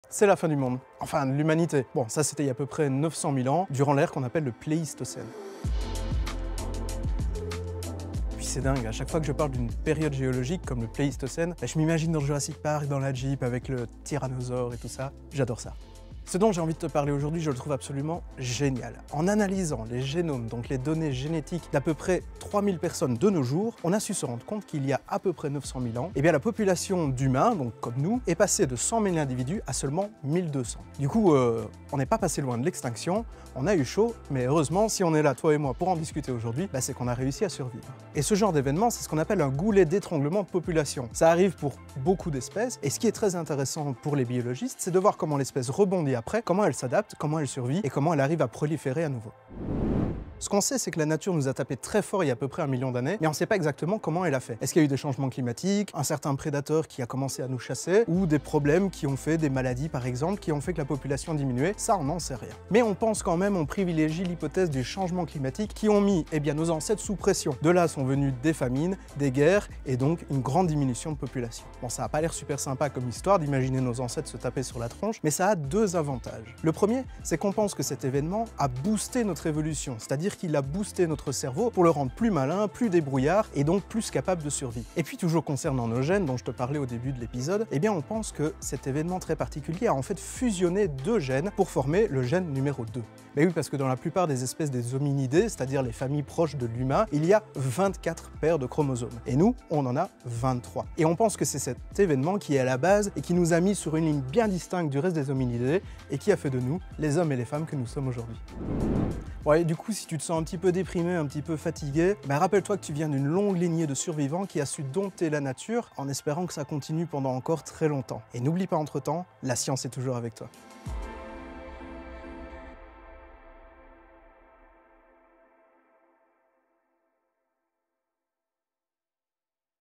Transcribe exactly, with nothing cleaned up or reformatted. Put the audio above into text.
C'est la fin du monde, enfin de l'humanité. Bon, ça c'était il y a à peu près neuf cent mille ans, durant l'ère qu'on appelle le Pléistocène. Puis c'est dingue, à chaque fois que je parle d'une période géologique comme le Pléistocène, bah, je m'imagine dans Jurassic Park, dans la Jeep, avec le tyrannosaure et tout ça. J'adore ça. Ce dont j'ai envie de te parler aujourd'hui, je le trouve absolument génial. En analysant les génomes, donc les données génétiques d'à peu près trois mille personnes de nos jours, on a su se rendre compte qu'il y a à peu près neuf cent mille ans, eh bien la population d'humains, donc comme nous, est passée de cent mille individus à seulement mille deux cents. Du coup, euh, on n'est pas passé loin de l'extinction, on a eu chaud, mais heureusement, si on est là, toi et moi, pour en discuter aujourd'hui, bah, c'est qu'on a réussi à survivre. Et ce genre d'événement, c'est ce qu'on appelle un goulet d'étranglement de population. Ça arrive pour beaucoup d'espèces, et ce qui est très intéressant pour les biologistes, c'est de voir comment l'espèce rebondit après, comment elle s'adapte, comment elle survit et comment elle arrive à proliférer à nouveau. Ce qu'on sait, c'est que la nature nous a tapé très fort il y a à peu près un million d'années, mais on ne sait pas exactement comment elle a fait. Est-ce qu'il y a eu des changements climatiques, un certain prédateur qui a commencé à nous chasser, ou des problèmes qui ont fait, des maladies par exemple, qui ont fait que la population diminuait? Ça, on n'en sait rien. Mais on pense quand même, on privilégie l'hypothèse des changements climatiques qui ont mis eh bien, nos ancêtres sous pression. De là sont venues des famines, des guerres, et donc une grande diminution de population. Bon, ça n'a pas l'air super sympa comme histoire d'imaginer nos ancêtres se taper sur la tronche, mais ça a deux avantages. Le premier, c'est qu'on pense que cet événement a boosté notre évolution, c'est-à-dire qu'il a boosté notre cerveau pour le rendre plus malin, plus débrouillard et donc plus capable de survie. Et puis toujours concernant nos gènes dont je te parlais au début de l'épisode, eh bien on pense que cet événement très particulier a en fait fusionné deux gènes pour former le gène numéro deux. Mais oui, parce que dans la plupart des espèces des hominidés, c'est-à-dire les familles proches de l'humain, il y a vingt-quatre paires de chromosomes. Et nous, on en a vingt-trois. Et on pense que c'est cet événement qui est à la base et qui nous a mis sur une ligne bien distincte du reste des hominidés et qui a fait de nous les hommes et les femmes que nous sommes aujourd'hui. Ouais, du coup, si tu te sens un petit peu déprimé, un petit peu fatigué, ben rappelle-toi que tu viens d'une longue lignée de survivants qui a su dompter la nature en espérant que ça continue pendant encore très longtemps. Et n'oublie pas entre-temps, la science est toujours avec toi.